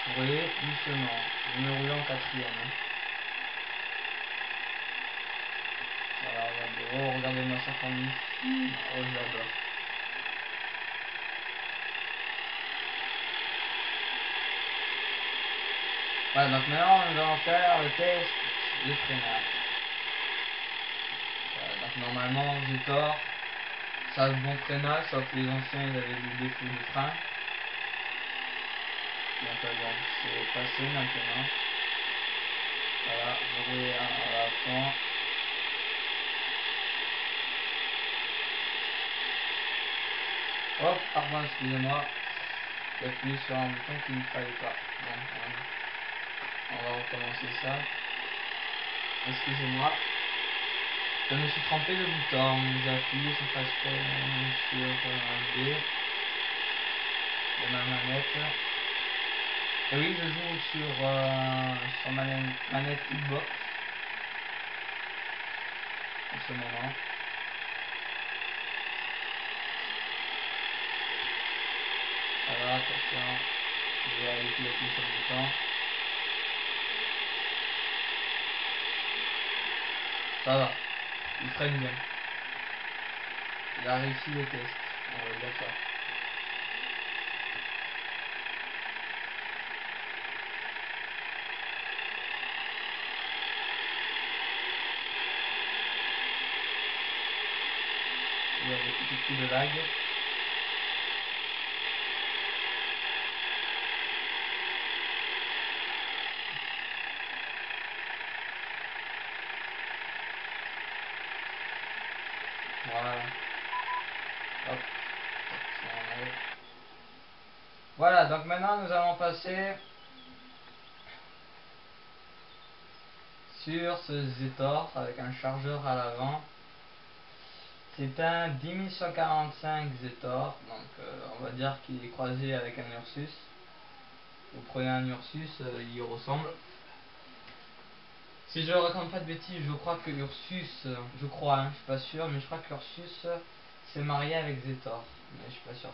Oui, doucement. Je me roule en quatrième. Hein. Voilà, regardez. Oh, regardez-moi ça comme ici. Oh, je l'adore. Voilà, donc maintenant nous allons faire le test de freinage. Voilà, donc normalement, Zetor, ça a le bon freinage, sauf que les anciens ils avaient des défauts de frein. Donc bon, c'est passé maintenant. Voilà, vous roulez à fond. Hop, pardon, excusez-moi. J'ai appuyé sur un bouton qu'il ne fallait pas. Bon, on va recommencer ça. Excusez-moi. Je me suis trompé de bouton. J'ai appuyé sans faire exprès sur B de ma manette. Et oui, je joue sur ma manette Xbox en ce moment. Voilà, attention. Je vais aller appuyer sur le bouton. Ça va. Il freine bien. Il a réussi le test. On va dire ça. Il y a des petits coups de lag. Voilà. Hop. Ça enlève. Voilà, donc maintenant nous allons passer sur ce Zetor avec un chargeur à l'avant. C'est un 10145 Zetor, donc on va dire qu'il est croisé avec un Ursus. Vous prenez un Ursus, il y ressemble. Si je ne raconte pas de bêtises, je crois que Ursus, je crois, hein, je suis pas sûr, mais je crois que Ursus s'est marié avec Zetor, mais je suis pas sûr.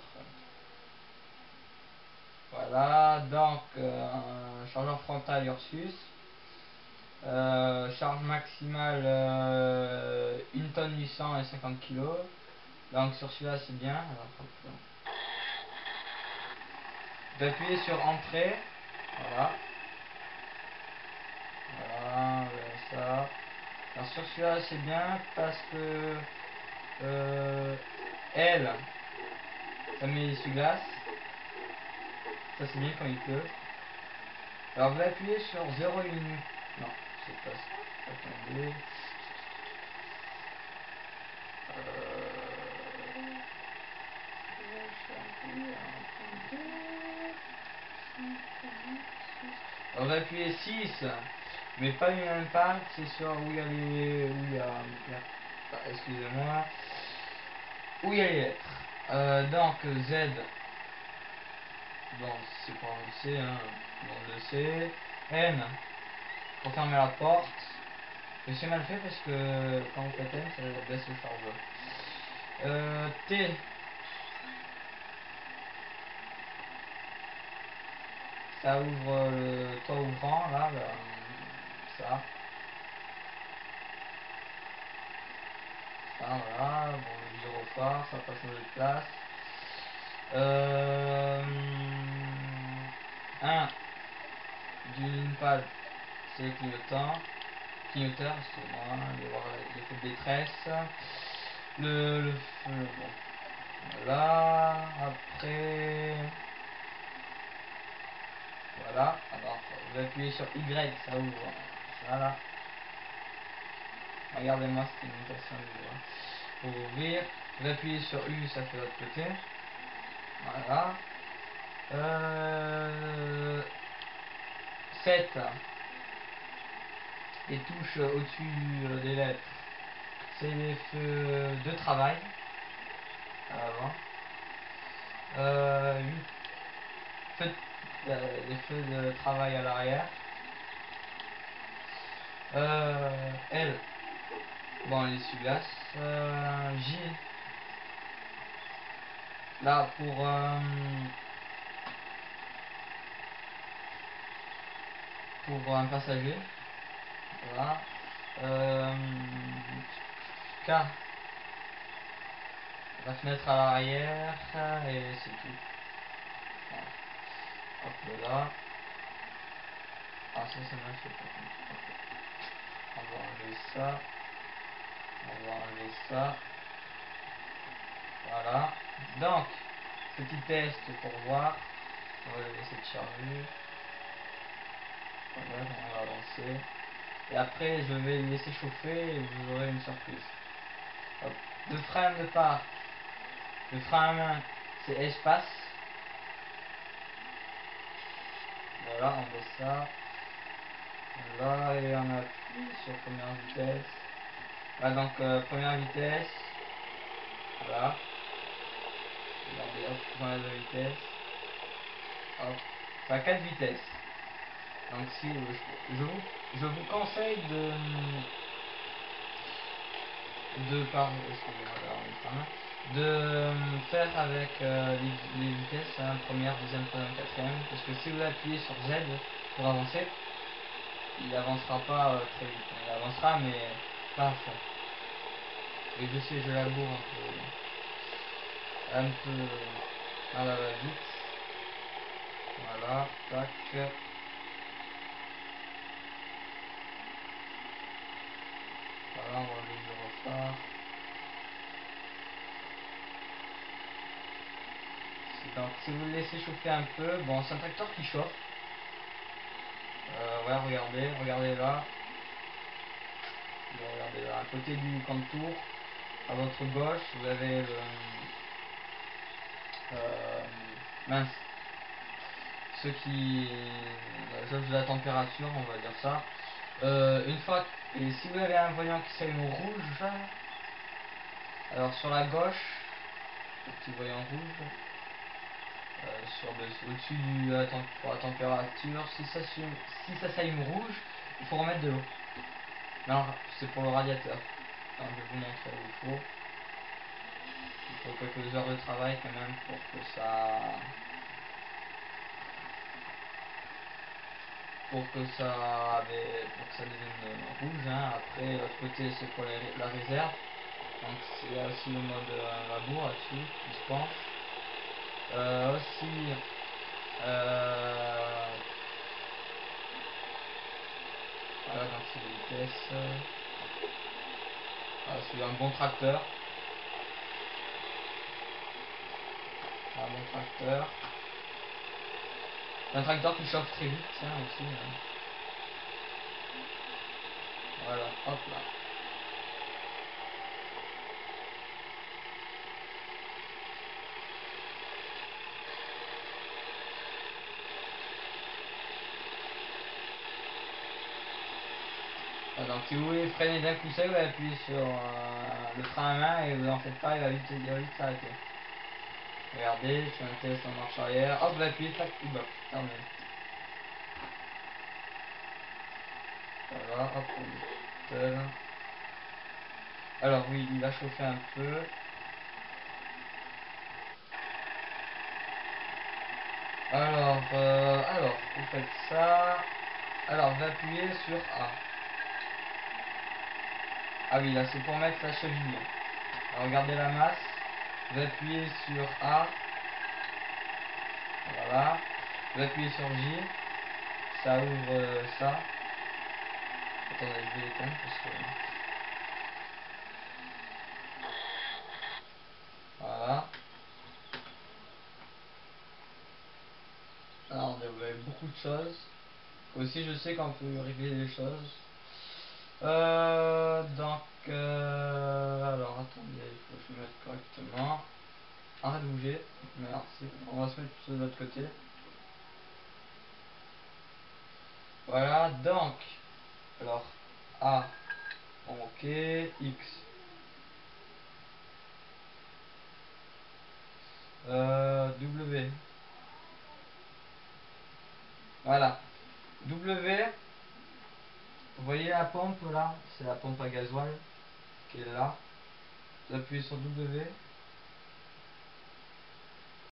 Voilà, donc un chargeur frontal Ursus, charge maximale 1 tonne 800 et 50 kg. Donc sur celui-là c'est bien. Alors, d'appuyer sur entrée, voilà, voilà, ça. Alors sur celui-là c'est bien parce que elle, ça met l'essuie-glace, ça c'est bien quand il pleut. Alors vous appuyez sur 0,1, non, c'est pas ça, attendez. On va appuyer 6, mais pas une impact, c'est sur où il y a les. Où il y a. Excusez-moi. Où il y a les lettres. Donc Z. Bon, c'est pour le C, hein. On le sait. N. Pour fermer la porte. Et c'est mal fait parce que quand vous faites N, ça baisse le chargeur. T. Ça ouvre le toit ouvrant, là, ça. Ah, voilà, bon, le gyrophare, ça n'a pas changé de place. 1 du ligne-pad, c'est le clignoteur, excusez-moi, l'effet de détresse. Le feu, bon, voilà, après, voilà, alors vous appuyez sur Y, ça ouvre, ça là. Regardez-moi cette imitation du doigt. Pour ouvrir, vous appuyez sur U, ça fait de l'autre côté. Voilà. 7. Les touches au-dessus des lettres, c'est les feux de travail à l'avant. 8. Les feux de travail à l'arrière. L. Bon, l'essuie-glace. J. Là, pour pour un passager. Voilà. K, la fenêtre à l'arrière, et c'est tout. Voilà. Hop là. Ah, ça m'a fait pas contre. On va enlever ça. On va enlever ça. Voilà. Donc, petit test pour voir. On va laisser charger. Voilà, on va avancer. Et après, je vais le laisser chauffer et vous aurez une surprise. Hop. Le frein de part. Le frein à main, c'est espace. Voilà, on met ça. Là, et on appuie sur première vitesse. Voilà, donc première vitesse. Voilà. Regardez, hop, j'enlève la vitesse. Hop. Enfin, 4 vitesses. Donc si je vous conseille excusez-moi d'avoir mis par main, de faire avec les vitesses, hein, première, deuxième, troisième, quatrième, parce que si vous appuyez sur Z pour avancer, il avancera pas très vite. Il avancera mais pas à fond. Et je sais, je laboure un peu à la va-vite. Voilà, tac. Voilà, on va enlever le gyrophare. Donc si vous le laissez chauffer un peu, bon c'est un tracteur qui chauffe. Ouais, regardez là. Bon, regardez là, à côté du contour, à votre gauche, vous avez le mince, ce qui la jauge de la température, on va dire ça. Une fois, et si vous avez un voyant qui s'allume au rouge, alors sur la gauche, le petit voyant rouge, au-dessus pour la température, si ça s'allume rouge, il faut remettre de l'eau. Non, c'est pour le radiateur. Alors, je vais vous montrer où il faut. Il faut quelques heures de travail quand même pour que ça devienne rouge, hein. Après l'autre côté c'est pour la réserve. Donc il y a aussi le mode labour là-dessus qui se penche. Aussi voilà, donc c'est les vitesses. Voilà, c'est un bon tracteur. Un bon tracteur. C'est un tracteur qui chauffe très vite, tiens aussi. Hein. Voilà, hop là. Donc si vous voulez freiner d'un coup sec, vous appuyez sur le frein à main et vous en faites pas, il va vite s'arrêter. Regardez, je fais un test en marche arrière, hop, vous appuyez, tac, il bloque, terminé. Voilà, hop, on met. Alors oui, il a chauffé un peu. Alors, vous faites ça. Alors, vous appuyez sur A. Ah oui, là c'est pour mettre la cheville. Alors, regardez la masse. Vous appuyez sur A. Voilà. Vous appuyez sur J. Ça ouvre ça. Attendez, je vais l'éteindre parce que. Voilà. Alors, vous avez beaucoup de choses. Aussi, je sais qu'on peut régler les choses. Alors attendez, il faut que je me mette correctement. Arrête de bouger. Merci. On va se mettre de l'autre côté. Voilà, donc. Alors, A. Ok. X. W. Voilà. W. Vous voyez la pompe là? C'est la pompe à gasoil qui est là. Vous appuyez sur W.